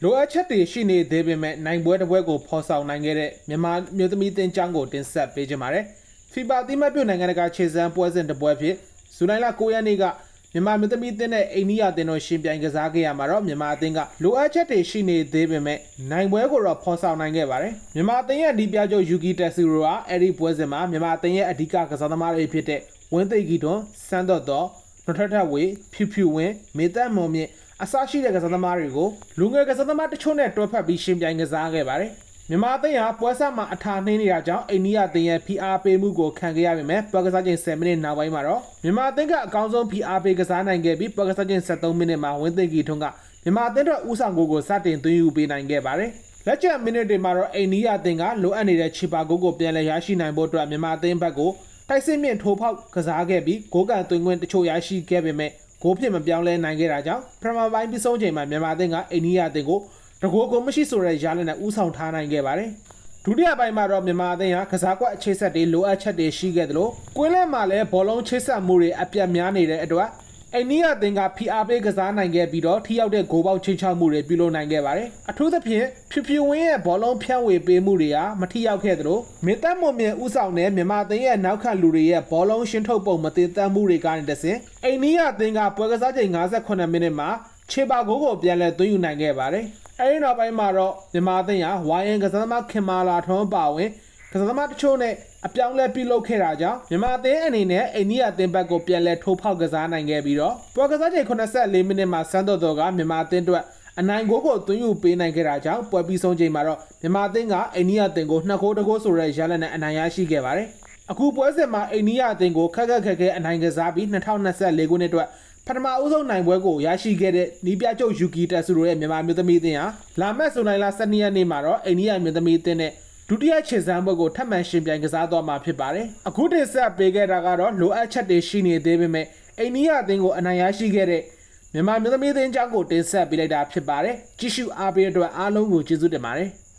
လိုအပ်ချက်တွေရှိနေသေးပေမဲ့နိုင်ပွဲတစ်ပွဲကိုဖော်ဆောင်နိုင်ခဲ့တဲ့မြန်မာမျိုးသမီးတင်းချောင်းကိုတင်ဆက်ပေးကြပါမယ်။ FIBA အသင်းမှတ်ပြုနိုင်ငံတကာခြေစမ်းပွဲစဉ်တစ်ပွဲဖြစ်ဇူလိုင်လ9 ရက်နေ့ကမြန်မာမျိုးသမီးတင်းနဲ့အိန္ဒိယတင်းတို့ရှင်ပြိုင်ကစားခဲ့ရမှာတော့မြန်မာအသင်းကလိုအပ်ချက်တွေရှိနေသေးပေမဲ့နိုင်ပွဲကိုတော့ဖော်ဆောင်နိုင်ခဲ့ပါတယ်။မြန်မာအသင်းရဲ့ဒီပြချုပ်ယူကီတက်ဆူရိုကအဲ့ဒီပွဲစဉ်မှာမြန်မာအသင်းရဲ့အဓိကကစားသမားတွေဖြစ်တဲ့ဝင်းသိက္ခီထွန်းစန်းတော်တော်နှထထဝေဖြူဖြူဝင်းမေတ္တမွန်မြင့်အစရှိတဲ့ကစားသမားတွေကိုလူငယ်ကစားသမားတချို့နဲ့တွဲဖက်ပြီးရှင်ပြိုင်ကစားခဲ့ပါတယ်။မြန်မာအသင်းဟာပွဲစားမှာအထာနှင်းနေတာကြောင့်အိန္ဒိယအသင်းရဲ့ဖိအားပေးမှုကိုခံခဲ့ရပေမဲ့ပွဲကစားချိန်10မိနစ်နောက်ပိုင်းမှာတော့မြန်မာအသင်းကအကောင်းဆုံးဖိအားပေးကစားနိုင်ခဲ့ပြီးပွဲကစားချိန်73မိနစ်မှာဝင်းသိက္ခီထွန်းကမြန်မာအသင်းတို့ဦးဆောင်ကိုစတင်သွင်းယူပေးနိုင်ခဲ့ပါတယ်။လက်ကျန်မိနစ်တွေမှာတော့အိန္ဒိယအသင်းကလိုအပ်နေတဲ့ချီပါဂိုးကိုပြန်လည်ရရှိနိုင်ဖို့အတွက်မြန်မာအသင်းဘက်ကိုတိုက်စစ်မြင့်ထိုးဖောက်ကစားခဲ့ပြီးဂိုးကန်သွင်းခွင့်တချို့ရရှိခဲ့ပေမဲ့ဂိုးဖြစ်မပြောင်းလဲနိုင်ခဲ့တာကြောင့်ပထမပိုင်းပြီးဆုံးချိန်မှာမြန်မာအသင်းကအိန္ဒိယအသင်းကိုတကိုးကိုမရှိဆိုတဲ့ရလဒ်နဲ့ဦးဆောင်ထားနိုင်ခဲ့ပါတယ်။ဒုတိယပိုင်းမှာတော့မြန်မာအသင်းဟာကစားကွက်အခြေဆက်တွေလိုအပ်ချက်တွေရှိခဲ့သလိုကွင်းလမ်းမှာလည်းဘောလုံးချိတ်ဆက်မှုတွေအပြတ်များနေတဲ့အတွက်အိန္ဒိယအသင်းကဖိအားပေးကစားနိုင်ခဲ့ပြီးတော့ထိရောက်တဲ့ဂိုးပေါက်ချင်းချောက်မှုတွေပြုလုပ်နိုင်ခဲ့ပါတယ်။အထူးသဖြင့်ဖြူဖြူဝင်းရဲ့ဘောလုံးဖြန့်ဝေပေးမှုတွေဟာမထိရောက်ခဲ့သလိုမေတ္တမွန်မြင့်ဦးဆောင်တဲ့မြန်မာအသင်းရဲ့နောက်ခံလူတွေရဲ့ဘောလုံးရှင်းထုတ်ပုံမတည်တတ်မှုတွေကနေတဆင့်အိန္ဒိယအသင်းကပွဲကစားချိန်58မိနစ်မှာချေပါဂိုးကိုပြန်လည်သွင်းယူနိုင်ခဲ့ပါတယ်။အဲဒီနောက်ပိုင်းမှာတော့မြန်မာအသင်းဟာဝိုင်ယန်ကစားသမားခင်မာလာထွန်းပါဝင်ကစားသမားတချို့နဲ့အပြောင်းလဲပြုလုပ်ခဲ့တာကြောင့်မြန်မာအသင်းအနေနဲ့အိန္ဒိယအသင်းဘက်ကိုပြန်လဲထိုးဖောက်ကစားနိုင်ခဲ့ပြီးတော့ပွဲကစားချိန်84မိနစ်မှာစန်းတော်တော်ကမြန်မာအသင်းအတွက်အနိုင်ဂိုးကိုသွင်းယူပေးနိုင်ခဲ့တာကြောင့်ပွဲပြီးဆုံးချိန်မှာတော့မြန်မာအသင်းကအိန္ဒိယအသင်းကို2ဂိုး1ဂိုးဆိုတဲ့ရလဒ်နဲ့အနိုင်ရရှိခဲ့ပါတယ်။အခုပွဲစဉ်မှာအိန္ဒိယအသင်းကိုခက်ခဲအနိုင်ကစားပြီး2024ခုနှစ်အတွက်ပထမအဦးဆုံးနိုင်ပွဲကိုရရှိခဲ့တဲ့နီးပြချုပ်ယူကီတက်ဆူရိုရဲ့မြန်မာမျိုးသမီးအသင်းဟာလာမယ့်ဇူလိုင်လ12ရက်နေ့မှာတော့အိန္ဒိယမျိုးသမီးအသင်းနဲ့ဒုတိယခြေစမ်းပွဲကိုထပ်မံရှင်ပြိုင်ကစားသွားမှာဖြစ်ပါတယ်။အခုတင်ဆက်ပေးခဲ့တာကတော့လိုအပ်ချက်တွေရှိနေသေးပေမဲ့အိန္ဒိယအသင်းကိုအနိုင်ရရှိခဲ့တဲ့မြန်မာမျိုးသမီးအသင်းအကြောင်းကိုတင်ဆက်ပေးလိုက်တာဖြစ်ပါတယ်။ကြည့်ရှုအားပေးတဲ့အတွက်အားလုံးကိုကျေးဇူးတင်ပါတယ်။